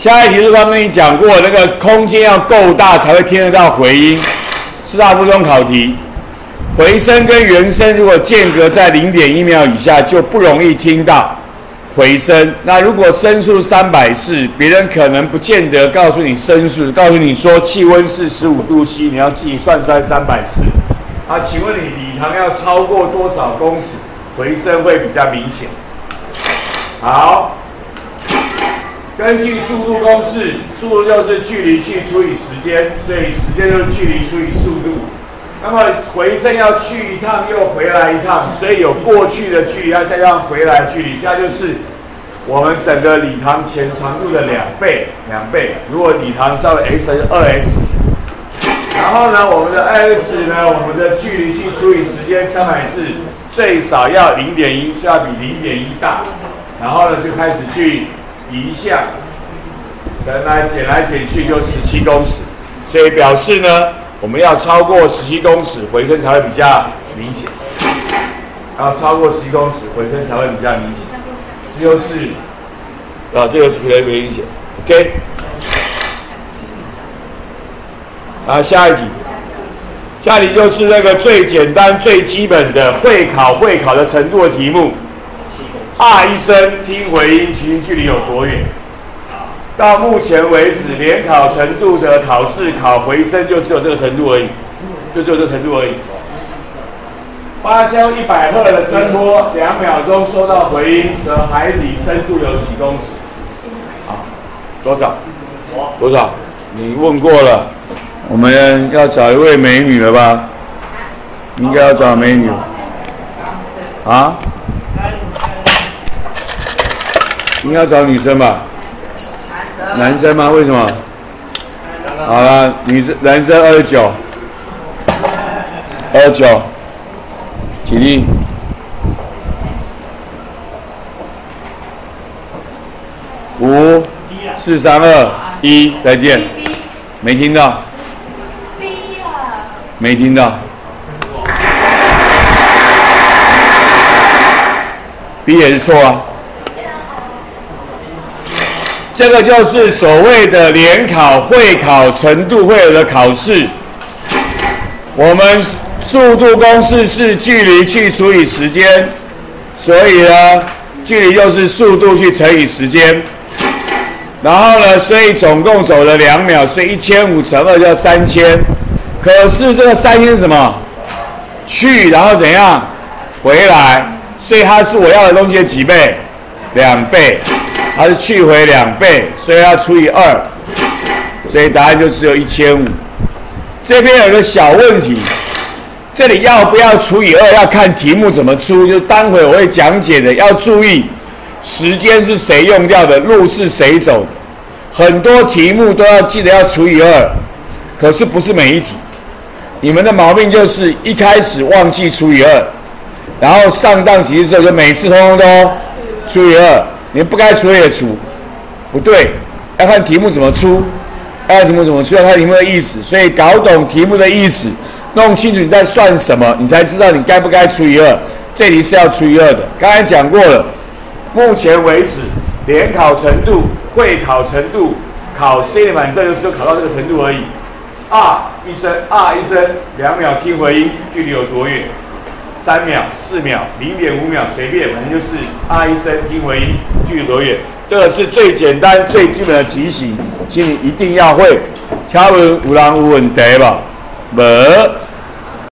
下一题是刚跟你讲过，那个空间要够大才会听得到回音。师大附中考题，回声跟原声如果间隔在0.1秒以下，就不容易听到回声。那如果声速340，别人可能不见得告诉你声速，告诉你说气温是15度C，你要自己算出来340。啊，请问你礼堂要超过多少公尺，回声会比较明显？好。根据速度公式，速度就是距离去除以时间，所以时间就是距离除以速度。那么回声要去一趟又回来一趟，所以有过去的距离，要再加上回来的距离，这就是我们整个礼堂前长度的2倍。如果礼堂稍微 x 是2x， 然后呢，我们的 2x 呢，我们的距离去除以时间340，最少要0.1，是要比0.1大。然后呢，就开始去移项，乘来减去就17公尺，所以表示呢，我们要超过17公尺，回声才会比较明显。要超过17公尺，回声才会比较明显。这就是这就是比较明显。OK。下一题就是那个最简单、最基本的会考的程度的题目。一声听回音，其实距离有多远？到目前为止，联考程度的考试考回声就只有这个程度而已，8消100赫的声波，2秒钟收到回音，则海底深度有几公尺？好，多少？你问过了。我们要找一位美女了吧？应该要找美女。应该要找女生吧？男生吗？为什么？好了，男生29，起立。5、4、3、2、1，再见。没听到。没听到。B 也是错啊。这个就是所谓的联考、会考程度会有的考试。我们速度公式是距离去除以时间，所以呢，距离就是速度去乘以时间。然后呢，所以总共走了2秒，所以1500乘2叫3000。可是这个3000是什么？去，然后怎样？回来，所以它是我要的东西的几倍？2倍。它是去回2倍，所以要除以2，所以答案就只有1500。这边有个小问题，这里要不要除以2，要看题目怎么出，就待会我会讲解的。要注意时间是谁用掉的，路是谁走的。很多题目都要记得要除以2，可是不是每一题。你们的毛病就是一开始忘记除以2，然后上当几次之后就每次通通都除以2。你不该除也除，不对，要看题目怎么出，要看题目的意思，所以搞懂题目的意思，弄清楚你在算什么，你才知道你该不该除以2。这题是要除以2的，刚才讲过了。目前为止，联考程度、会考程度、考 C 的满分就只有考到这个程度而已。一声，2秒听回音，距离有多远？3秒、4秒、0.5秒，随便，反正就是一声听回音，距离多远？这个是最简单、最基本的题型，请你一定要会。请问有人有问题吧？无。